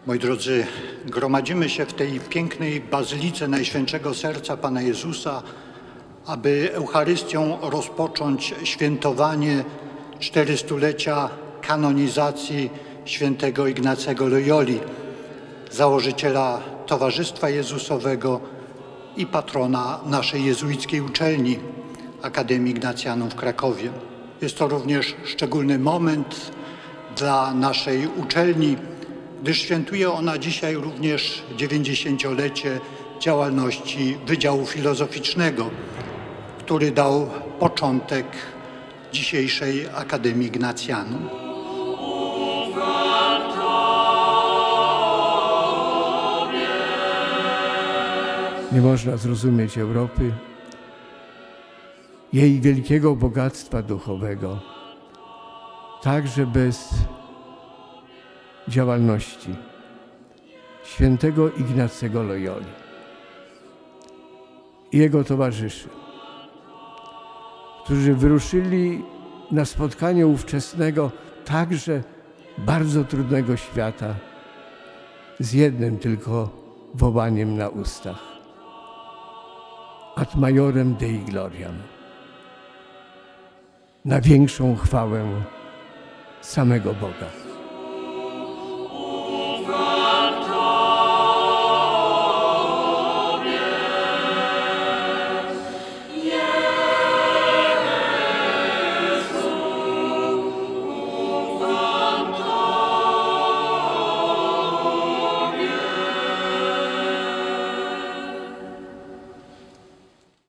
Moi drodzy, gromadzimy się w tej pięknej bazylice Najświętszego Serca Pana Jezusa, aby Eucharystią rozpocząć świętowanie 400-lecia kanonizacji świętego Ignacego Loyoli, założyciela Towarzystwa Jezusowego i patrona naszej jezuickiej uczelni, Akademii Ignacjanum w Krakowie. Jest to również szczególny moment dla naszej uczelni, gdyż świętuje ona dzisiaj również 90-lecie działalności Wydziału Filozoficznego, który dał początek dzisiejszej Akademii Ignacjanum. Nie można zrozumieć Europy, jej wielkiego bogactwa duchowego, także bez działalności świętego Ignacego Loyoli i jego towarzyszy, którzy wyruszyli na spotkanie ówczesnego, także bardzo trudnego świata, z jednym tylko wołaniem na ustach: Ad majorem Dei gloriam, na większą chwałę samego Boga.